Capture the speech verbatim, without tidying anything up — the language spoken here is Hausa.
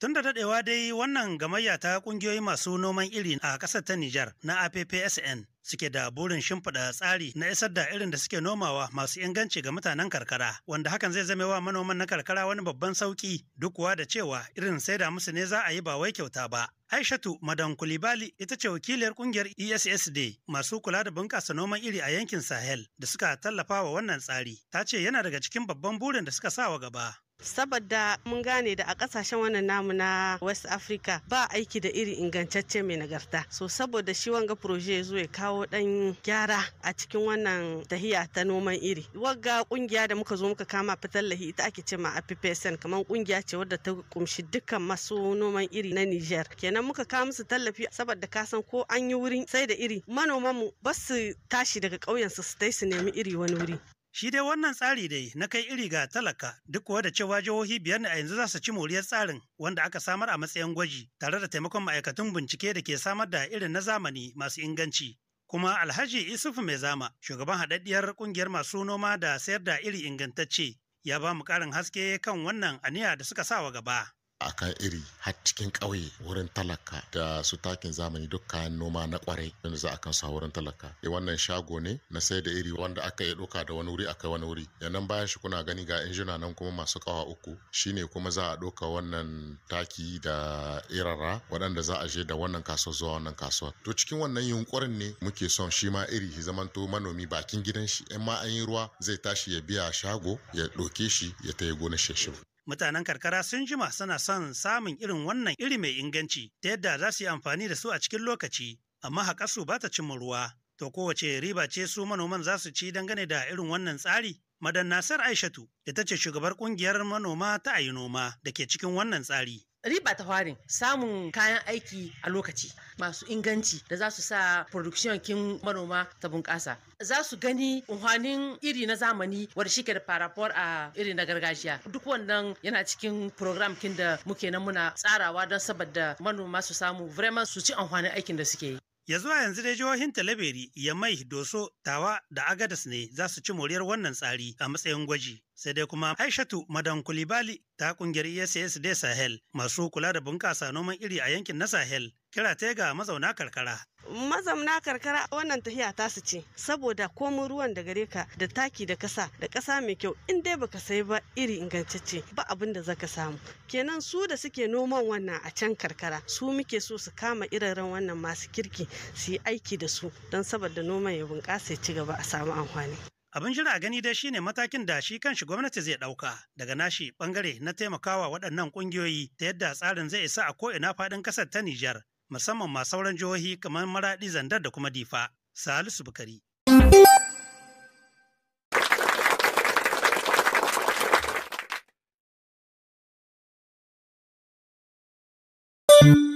Tun da daɗewa dai wannan gamayya ta ƙungiyoyi masu noman iri a ƙasar ta Nijar na A P P S N suke da burin shimfiɗa tsari na isar da irin da suke nomawa masu inganci ga mutanen karkara, wanda hakan zai zame wa manoman na karkara wani babban sauƙi duk kuwa da cewa irin saida musu ne za a yi ba wai kyauta ba. Aishatu Madan Kulibali ita ce wakiliyar ƙungiyar E S S D masu kula da bunƙasa noman iri a yankin Sahel da suka tallafa wa wannan tsari. Ta ce yana daga cikin babban burin da suka sa wa gaba. Saboda mun gane da a kasashen wannan namu na West Africa ba aiki da iri ingantacce mai nagarta. So saboda shi wanga proje ya zo ya kawo dan gyara a cikin wannan tahiya ta noman iri. Wagga kungiya da muka zo muka kama fitallahi ita ake ce ma A P P S N, kamar kungiya ce wadda ta kumshi dukkan masu noman iri na Niger. Kenan muka kawo musu tallafi saboda ka san ko an yi wurin sai da iri manoman mu ba su tashi daga ƙauyen su su tai su nemi iri wani wuri. Shi dai wannan tsari dai na kai iri ga talaka duk kuwa da cewa jihohi biyar ne a yanzu za su ci moriyar tsarin wanda aka samar a matsayin gwaji tare da taimakon ma'aikatan bincike da ke samar da irin na zamani masu inganci. Kuma Alhaji Isufu Mai Zama, shugaban haɗaɗɗiyar ƙungiyar masu noma da sayar da iri ingantacce, ya ba mu ƙarin haske kan wannan aniya da suka sa wa gaba. Akan iri har cikin ƙauye wurin talaka da su takin zamani duk kayan noma na kwarai da za a kan sa wurin talaka. E wannan shago ne na sai da iri wanda aka yi ɗauka da wani wuri aka wani wuri. Yannan bayan shi kuna gani ga injina nan kuma masu ƙawa uku shine kuma za a ɗauka wannan taki da irara waɗanda za a je da wannan kasuwa zuwa wannan kasuwa. To cikin wannan yunkurin ne muke son shi ma iri ya zamanto manomi bakin gidan shi in ma an yi ruwa zai tashi ya biya shago ya ɗauke shi ya tayi gonar shi. Mutanen karkara sun jima suna son samun irin wannan iri mai inganci ta yadda za su yi amfani da su a cikin lokaci, amma haƙarsu ba ta cimma ruwa. To kowace riba ce su manoman za su ci dangane da irin wannan tsari? Madan Nasir Aishatu ita ce shugabar ƙungiyar manoma ta Ayi Noma da ke cikin wannan tsari. Riba ta farin samun kayan aiki a lokaci masu inganci da za su sa production kin manoma ta bunƙasa. Za su gani unhwanin iri na zamani wanda shi ke da parafor a iri na gargajiya. Duk wannan yana cikin program kin da muke nan muna tsarawa don saboda manoma su samu vraiment su ci unhwanin aikin da suke yi. Ya zuwa yanzu dai jihohin Talabiri, Yamai, Doso, Tawa da Agadas ne za su ci moriyar wannan tsari a matsayin gwaji. Sai dai kuma Aishatu Madan Kulibali ta kungiyar E S S D Sahel masu kula da bunƙasa noman iri a yankin na Sahel kira ta ga mazauna karkara. Mazauna karkara wannan tahiya ta su ce saboda komin ruwan da gare ka da taki da kasa da kasa mai kyau in dai baka sai ba iri ingantacce ba abin da zaka samu. Kenan su da suke noman wannan a can karkara su muke so su kama iraren wannan masu kirki su yi aiki da su don saboda noman ya bunƙasa ya ci gaba a samu amfani. Abin jira a gani dai shine matakin da shi kanshi gwamnati zai ɗauka daga nashi ɓangare na taimakawa waɗannan ƙungiyoyi ta yadda tsarin zai isa a ko'ina faɗin ƙasar ta Nijar, musamman ma sauran jihohi kamar Maraɗi, Zandar da kuma Difa. Salisu Bukari. Thank you.